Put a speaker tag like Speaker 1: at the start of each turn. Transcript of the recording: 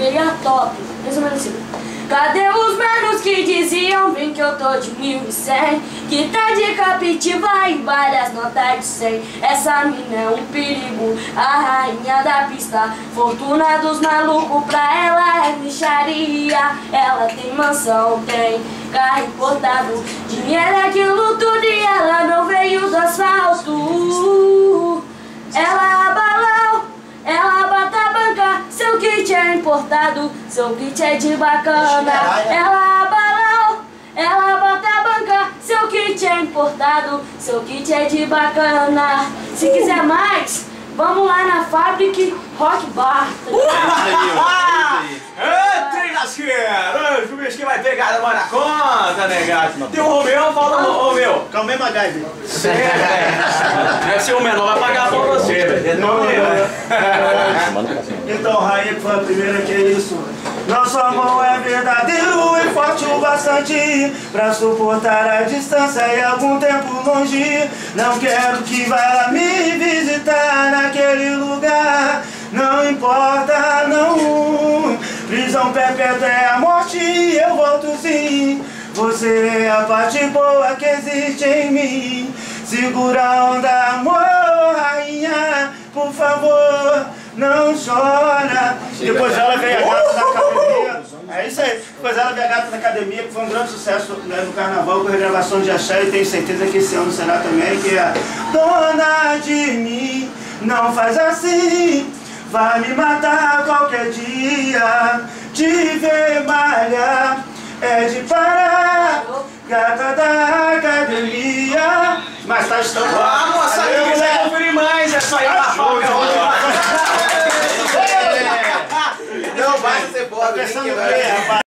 Speaker 1: meia top. Resumindo assim. Cadê os manos que diziam, vem que eu tô de 1100, que tá de Capitiba e várias notas de 100. Essa mina é um perigo, a rainha da pista, fortuna dos malucos, pra ela é mixaria. Ela tem mansão, tem carro importado, dinheiro é aquilo tudo e ela não veio do asfalto. Ela abalou, ela bota a banca, seu kit é importado, seu kit é de bacana. Ela abalou, ela bota a banca, seu kit é importado, seu kit é de bacana. Se quiser mais, vamos lá na Fábrica Rock Bar.
Speaker 2: Entrei lasqueira! O bicho que vai pegar a mão na conta, negado. Tem o Romeu, fala o Romeu.
Speaker 3: Calma aí, Magaive.
Speaker 2: Deve ser o menor, vai pagar pra você, velho. Não eu.
Speaker 3: Então, Rainha, que foi a primeira, que é isso. Nosso amor é verdadeiro e forte o bastante pra suportar a distância e algum tempo longe. Não quero que vá me visitar naquele lugar. Não importa, não. Prisão perpétua é a morte e eu volto sim. Você é a parte boa que existe em mim. Segura a onda, amor, rainha, por favor, não chora. Depois ela veio a gata da academia. É isso aí. Depois ela veio a gata da academia, que foi um grande sucesso, né, no carnaval, com a regravação de Axé, e tenho certeza que esse ano será também, que é Dona de mim, não faz assim. Vai me matar qualquer dia, te ver malhar, é de parar, gata da academia. Mas tá estando lá.
Speaker 2: Ah, moça, se quiser conferir mais, é só ir na Fábrica.
Speaker 4: Não vai ser foda,
Speaker 3: Tá pensando bem, rapaz.